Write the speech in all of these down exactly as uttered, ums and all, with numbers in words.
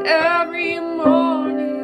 every morning.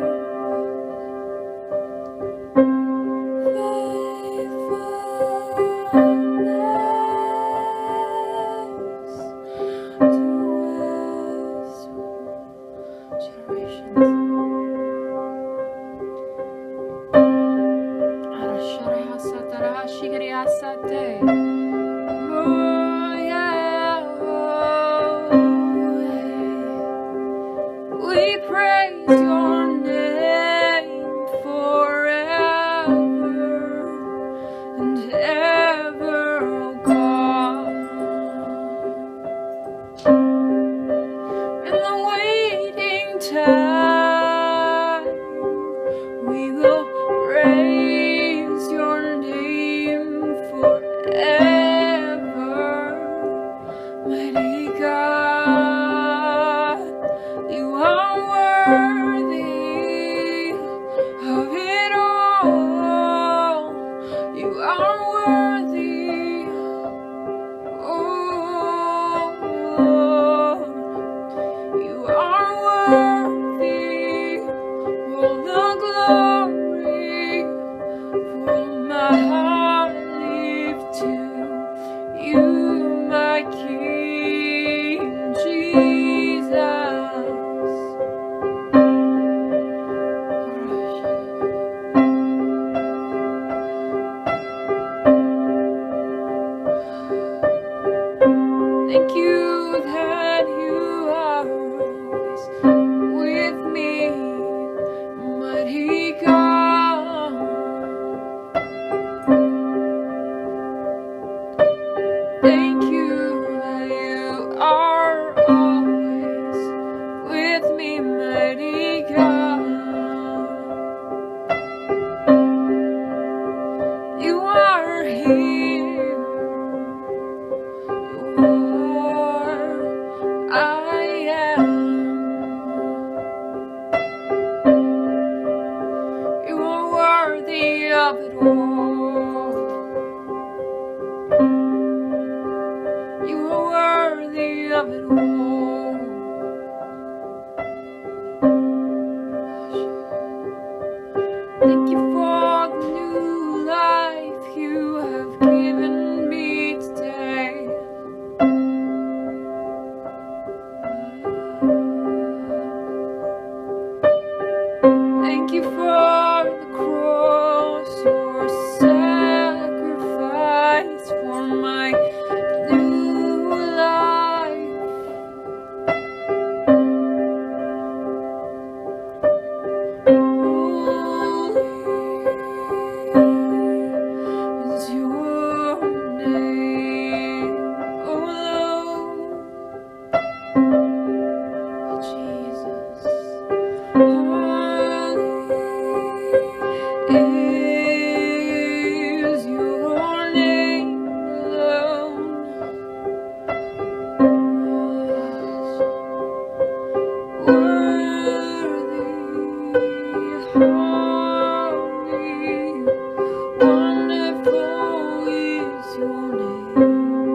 We praise your name forever and ever, oh God. In the waiting time, we will praise your name forever, mighty God. You are worthy of it all. You are worthy, oh Lord. You are worthy of the glory. For my heart lives to you, my King Jesus. Thank you that you are always with me, mighty God. Thank you that you are always with me, mighty God. You are here. I am. You are worthy of it all. You are worthy of it all. Thank you for the new life you have given me today. Thank you for the cross, your sacrifice for my new life. Holy is your name, oh Lord, Jesus. Is your name alone. Worthy, holy, wonderful is your name.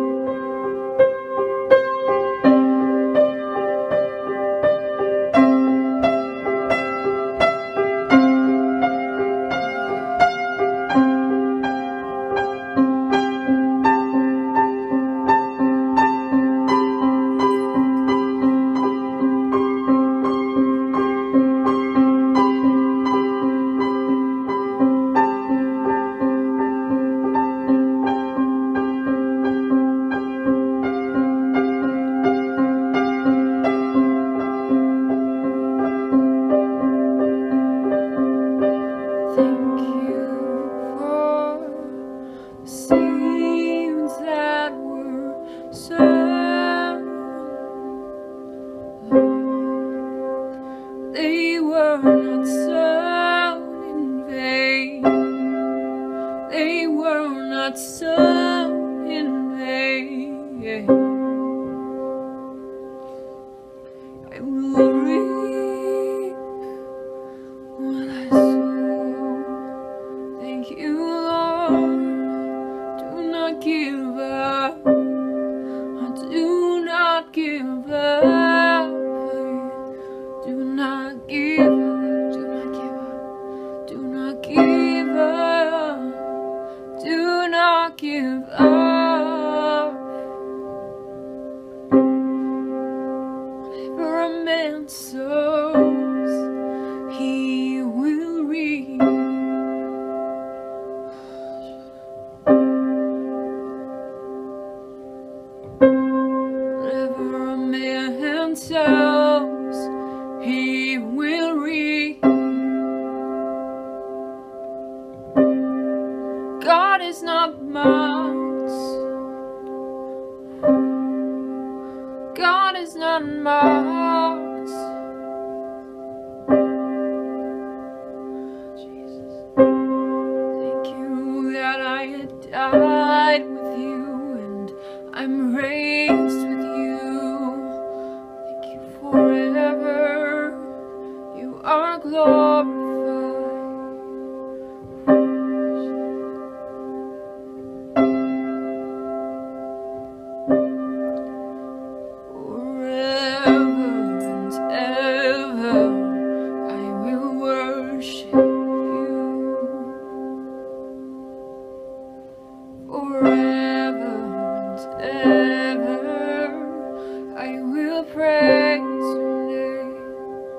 Thank you for the seeds that were sown. They were not sown in vain. They were not sown in vain. I will reap what I sow. Thank you, Lord. Do not give up. I do not give up. I do not give up, do not give up, do not give up, do not give up. Whatever a man sows, he will reap. Whatever a man sows, he will reap. God is not mocked. God is not mocked. Jesus, thank you that I had died with you and I'm raised with you. Thank you forever. You are glorified. Forever and ever, I will praise your name.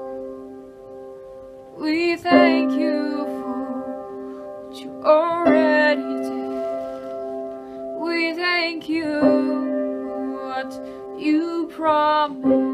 We thank you for what you already did. We thank you for what you promised.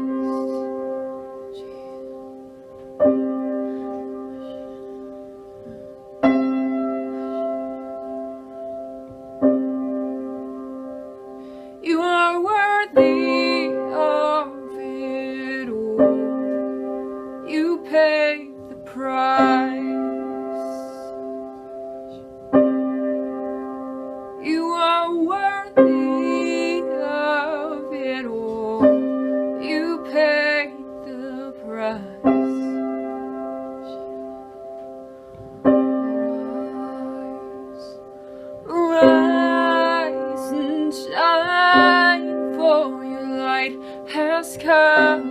You are worthy of it all. You paid the price. You are worthy of it all. You paid the price. Rise, rise and shine, for your light has come.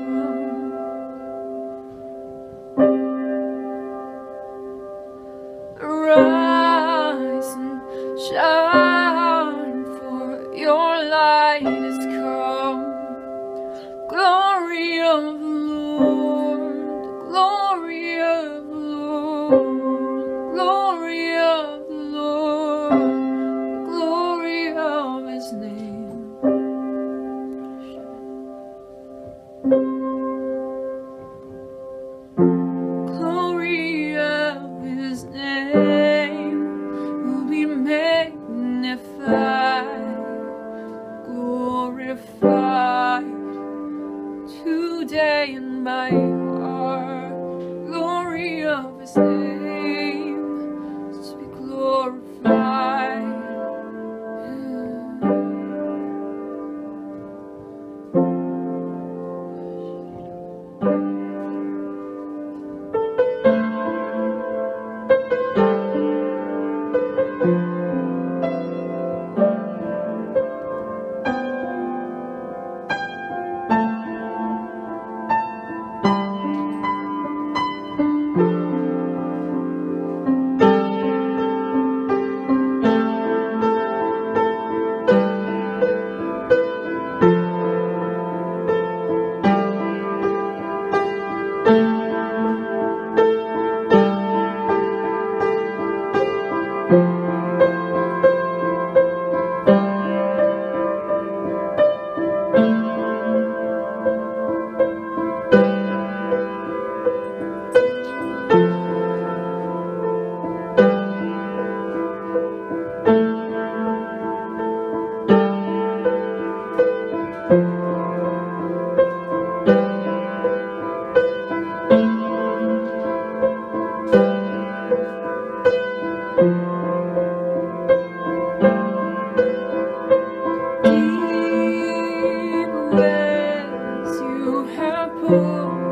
Rise and shine, for your light has come. Glory of the Lord, the glory of the Lord, glory of the Lord, the glory of his name. Glory of his name will be magnified, glorified today in my heart. Glory of his name to be glorified. Deep ways you have pulled